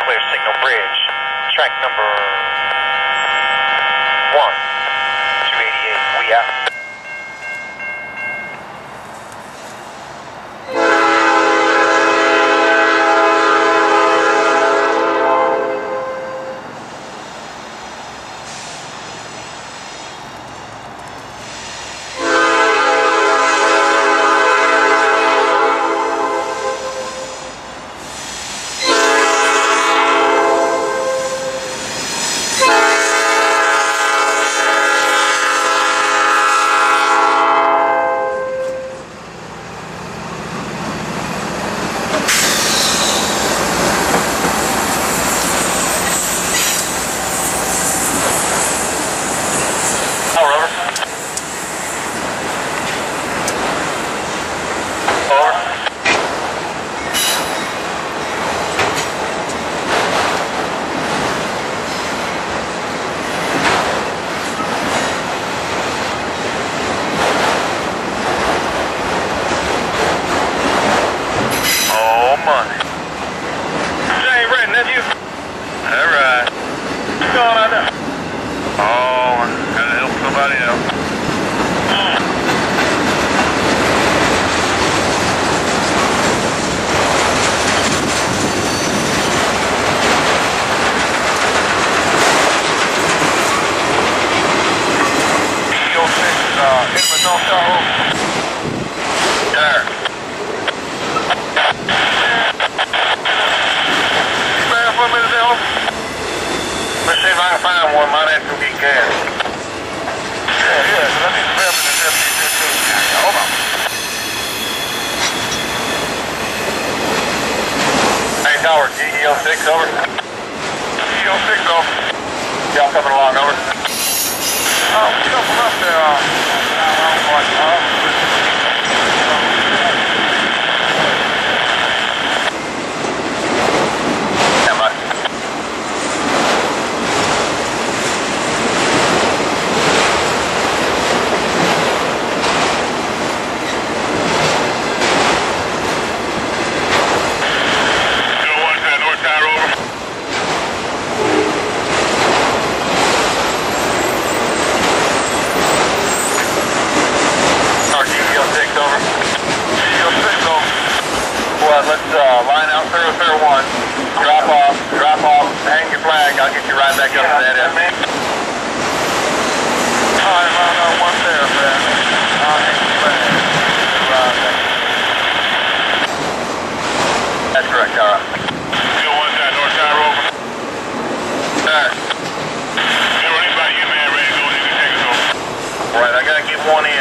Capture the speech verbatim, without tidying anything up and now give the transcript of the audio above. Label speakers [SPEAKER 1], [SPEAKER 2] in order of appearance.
[SPEAKER 1] clear signal bridge. Track number one, two eighty-eight, we out.
[SPEAKER 2] Let's see if I can find one. Might have to get gas. Yeah, yeah. So let me grab this F D two. Hold on. Hey, Tower, G E O six, over. G E O six, over. Y'all coming along, over. Oh, we come from up there. Uh, I don't know what, uh, let's uh, line out thoroughfare one, drop off, drop off, hang your flag, I'll get you right back up to that end. Alright, line out one there, man. I'll hang your flag. That's correct, alright. Still one side, north side, over. Alright. If you're anybody you, man, ready to go, you can take us over. Alright, I gotta get one in.